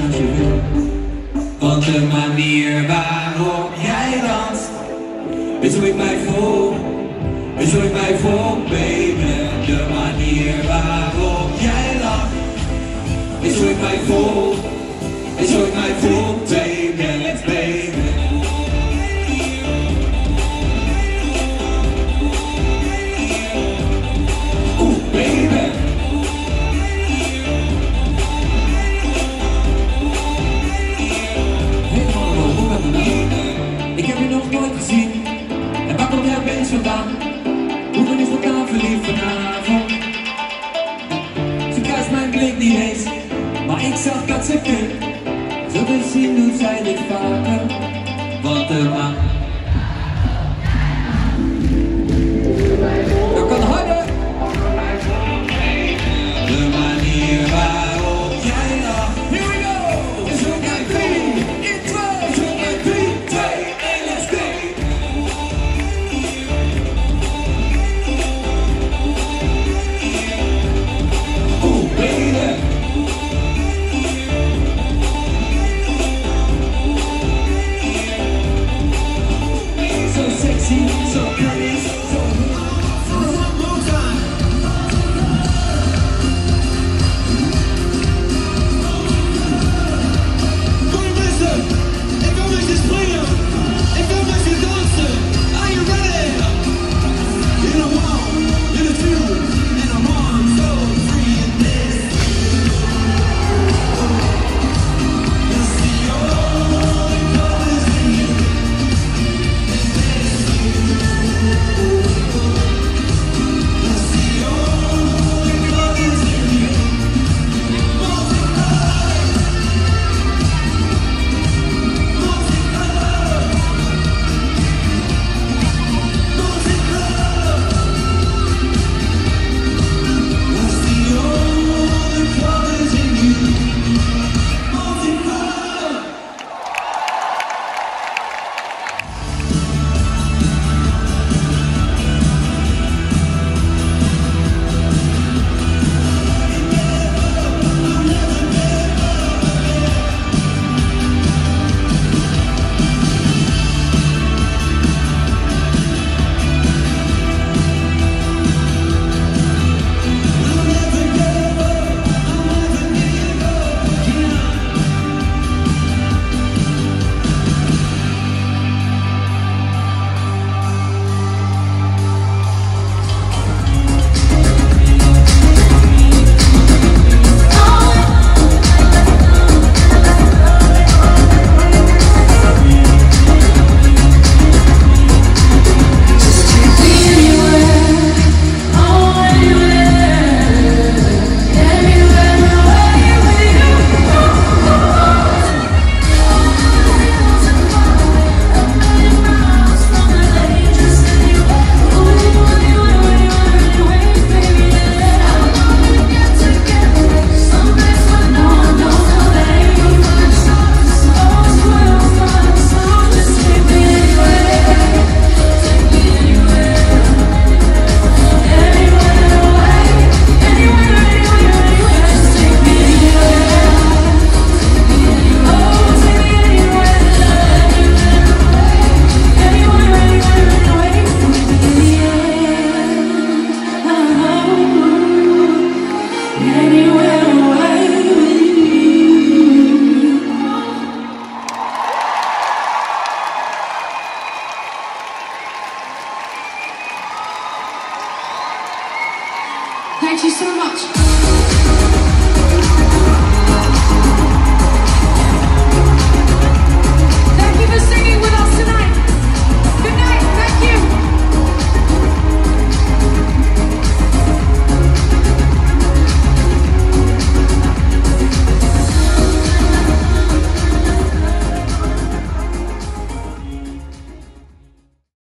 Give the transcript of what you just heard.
als je wil. Want de manier waarop jij danst is hoe ik mij voel, is hoe ik mij voel, baby. De manier waarop jij lacht is hoe ik mij voel, is hoe ik mij voel, baby, baby. Oeh, baby. Helemaal hoe met me nou? Ik heb je nog nooit gezien. En waar komt jij opeens vandaan? Hoe ben ik op elkaar verliefd vanavond? Ze kruist mijn blik niet eens, maar ik zag dat ze keek. Zo te zien doet zij dit vaker. Want de man dat kan harder. De manier waarop jij lacht. Here we go! Is hoe ik 3 in 2. Is hoe ik 3, 2, 1, let's go! Oeh, baby. So sexy, so pretty, so one more time. Kom mensen, ik wil met je springen, ik wil met je dansen. Are you ready? In a 1, in a 2, in a 1, so 3 in this. You see all the colors in you. Thank you so much.